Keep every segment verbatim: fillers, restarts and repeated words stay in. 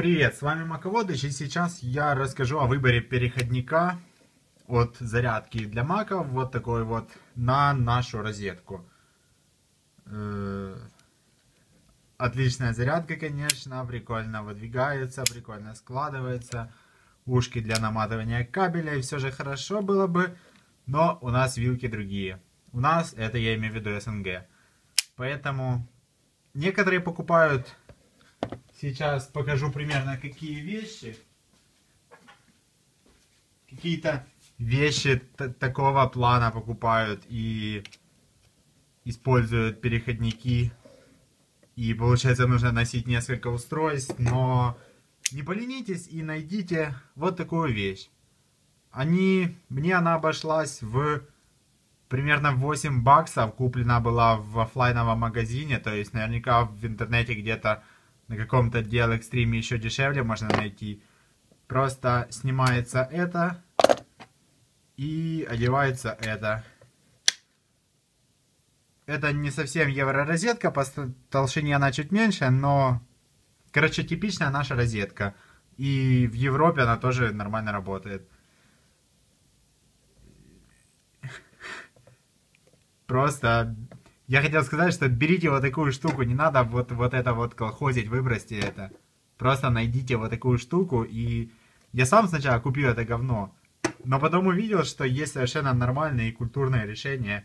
Привет, с вами Маководыч, и сейчас я расскажу о выборе переходника от зарядки для Мака, вот такой вот, на нашу розетку. Э, Отличная зарядка, конечно, прикольно выдвигается, прикольно складывается. Ушки для наматывания кабеля, и все же хорошо было бы, но у нас вилки другие. У нас, это я имею в виду СНГ. Поэтому некоторые покупают... Сейчас покажу примерно какие вещи. Какие-то вещи такого плана покупают и используют переходники. И получается нужно носить несколько устройств, но не поленитесь и найдите вот такую вещь. Они, мне она обошлась в примерно восемь баксов. Куплена была в оффлайновом магазине, то есть наверняка в интернете где-то на каком-то ди эл экстриме еще дешевле можно найти. Просто снимается это и одевается это. Это не совсем евро-розетка, по толщине она чуть меньше, но, короче, типичная наша розетка. И в Европе она тоже нормально работает. Просто я хотел сказать, что берите вот такую штуку, не надо вот, вот это вот колхозить, выбросьте это. Просто найдите вот такую штуку, и я сам сначала купил это говно, но потом увидел, что есть совершенно нормальное и культурное решение.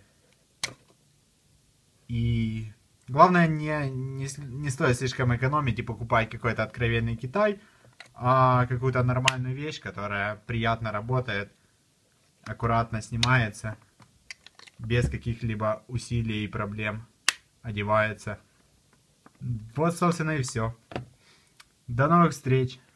И главное, не, не, не стоит слишком экономить и покупать какой-то откровенный Китай, а какую-то нормальную вещь, которая приятно работает, аккуратно снимается, без каких-либо усилий и проблем одевается. Вот, собственно, и все. До новых встреч!